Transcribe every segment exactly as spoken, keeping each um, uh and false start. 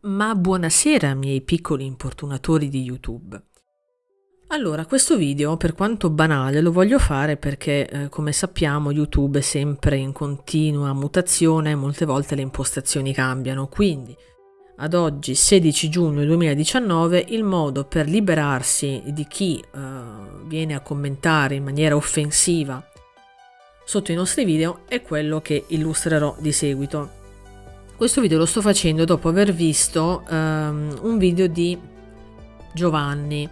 Ma buonasera miei piccoli importunatori di YouTube. Allora, questo video, per quanto banale, lo voglio fare perché, eh, come sappiamo, YouTube è sempre in continua mutazione e molte volte le impostazioni cambiano. Quindi, ad oggi, sedici giugno duemiladiciannove, il modo per liberarsi di chi eh, viene a commentare in maniera offensiva sotto i nostri video è quello che illustrerò di seguito. Questo video lo sto facendo dopo aver visto um, un video di Giovanni.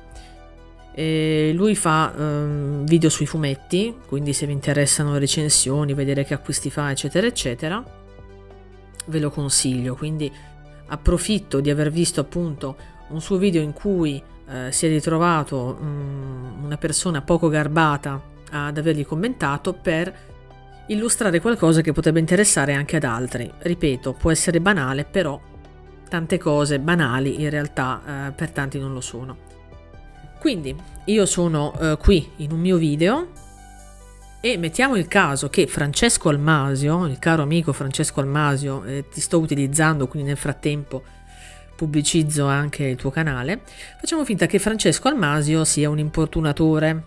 E lui fa um, video sui fumetti, quindi se vi interessano le recensioni, vedere che acquisti fa, eccetera, eccetera, ve lo consiglio. Quindi approfitto di aver visto appunto un suo video in cui uh, si è ritrovato um, una persona poco garbata ad avergli commentato per illustrare qualcosa che potrebbe interessare anche ad altri. Ripeto, può essere banale, però tante cose banali in realtà eh, per tanti non lo sono. Quindi io sono eh, qui in un mio video e mettiamo il caso che Francesco Almasio, il caro amico Francesco Almasio, eh, ti sto utilizzando, quindi nel frattempo pubblicizzo anche il tuo canale. Facciamo finta che Francesco Almasio sia un importunatore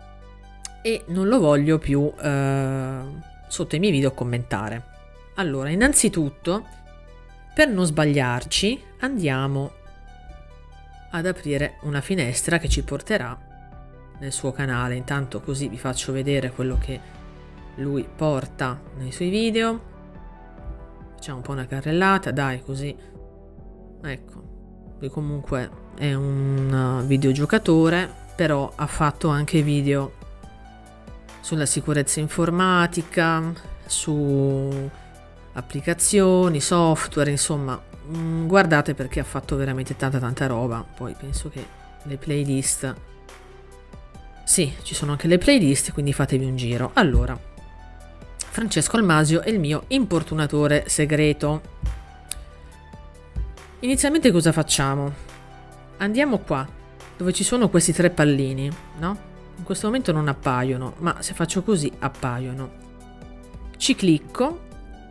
e non lo voglio più eh, sotto i miei video commentare. Allora, innanzitutto, per non sbagliarci, andiamo ad aprire una finestra che ci porterà nel suo canale. Intanto così vi faccio vedere quello che lui porta nei suoi video. Facciamo un po' una carrellata, dai, così. Ecco, lui comunque è un videogiocatore, però ha fatto anche video sulla sicurezza informatica, su applicazioni, software, insomma, mh, guardate perché ha fatto veramente tanta tanta roba. Poi penso che le playlist, sì, ci sono anche le playlist, quindi fatevi un giro. Allora, Francesco Almasio è il mio importunatore segreto. Inizialmente cosa facciamo? Andiamo qua, dove ci sono questi tre pallini, no? In questo momento non appaiono, ma se faccio così appaiono. Ci clicco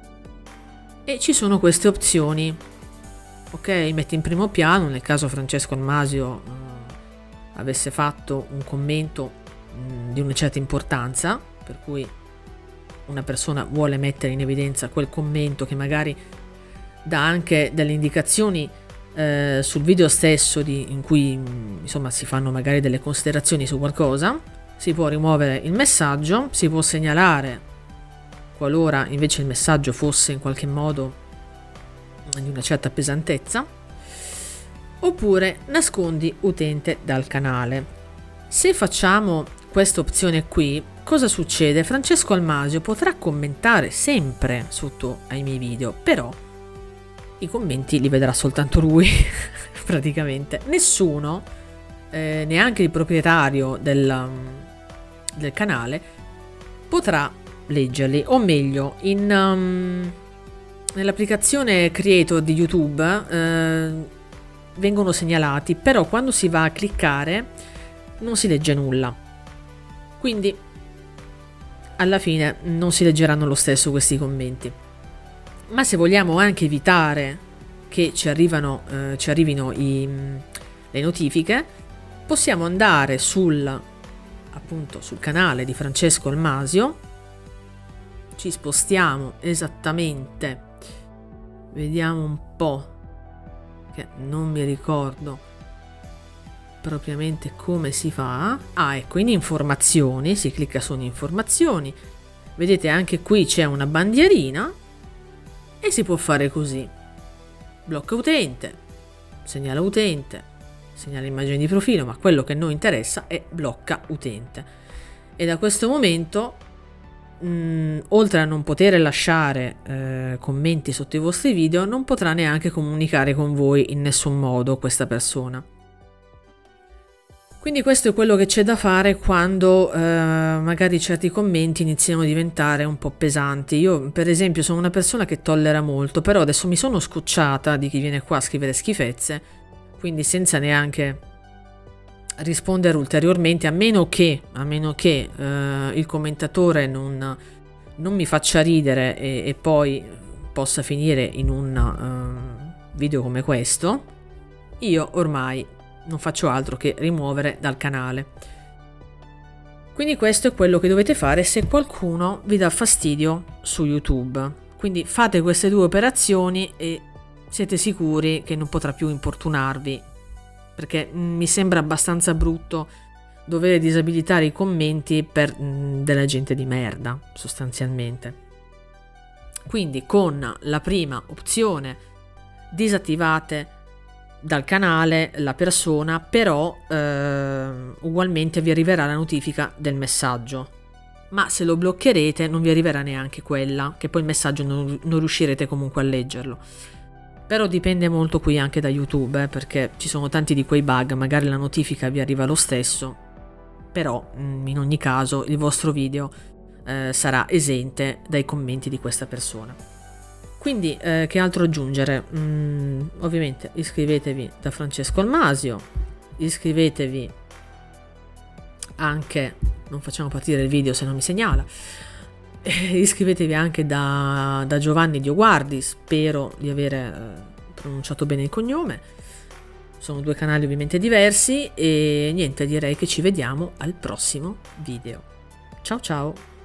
e ci sono queste opzioni. Ok, metti in primo piano, nel caso Francesco Almasio eh, avesse fatto un commento mh, di una certa importanza, per cui una persona vuole mettere in evidenza quel commento che magari dà anche delle indicazioni Eh, sul video stesso di, in cui insomma si fanno magari delle considerazioni su qualcosa, si può rimuovere il messaggio, si può segnalare qualora invece il messaggio fosse in qualche modo di una certa pesantezza, oppure nascondi utente dal canale. Se facciamo questa opzione qui, cosa succede? Francesco Almasio potrà commentare sempre sotto ai miei video, però i commenti li vedrà soltanto lui, praticamente. Nessuno, eh, neanche il proprietario del, del canale, potrà leggerli. O meglio, in, um, nell'applicazione Creator di YouTube eh, vengono segnalati, però quando si va a cliccare non si legge nulla. Quindi, alla fine, non si leggeranno lo stesso questi commenti. Ma se vogliamo anche evitare che ci, arrivano, eh, ci arrivino i, le notifiche, possiamo andare sul, appunto, sul canale di Francesco Almasio, ci spostiamo esattamente, vediamo un po', che non mi ricordo propriamente come si fa. Ah, ecco, in informazioni, si clicca su informazioni, vedete anche qui c'è una bandierina, e si può fare così: blocca utente, segnala utente, segnala immagine di profilo, ma quello che a noi interessa è blocca utente. E da questo momento, mh, oltre a non poter lasciare eh, commenti sotto i vostri video, non potrà neanche comunicare con voi in nessun modo questa persona. Quindi questo è quello che c'è da fare quando eh, magari certi commenti iniziano a diventare un po' pesanti. Io per esempio sono una persona che tollera molto, però adesso mi sono scocciata di chi viene qua a scrivere schifezze, quindi senza neanche rispondere ulteriormente, a meno che, a meno che eh, il commentatore non, non mi faccia ridere e, e poi possa finire in un... Uh, video come questo, io ormai non faccio altro che rimuovere dal canale. Quindi questo è quello che dovete fare se qualcuno vi dà fastidio su YouTube. Quindi fate queste due operazioni e siete sicuri che non potrà più importunarvi, perché mi sembra abbastanza brutto dover disabilitare i commenti per mh, della gente di merda, sostanzialmente. Quindi con la prima opzione disattivate dal canale la persona, però eh, ugualmente vi arriverà la notifica del messaggio, ma se lo bloccherete non vi arriverà neanche quella, che poi il messaggio non, non riuscirete comunque a leggerlo. Però dipende molto qui anche da YouTube, eh, perché ci sono tanti di quei bug, magari la notifica vi arriva lo stesso, però in ogni caso il vostro video eh, sarà esente dai commenti di questa persona. Quindi eh, che altro aggiungere? Mm, ovviamente iscrivetevi da Francesco Almasio, iscrivetevi anche, non facciamo partire il video se non mi segnala, iscrivetevi anche da, da Giovanni Dioguardi, spero di aver eh, pronunciato bene il cognome. Sono due canali ovviamente diversi e niente, direi che ci vediamo al prossimo video. Ciao ciao!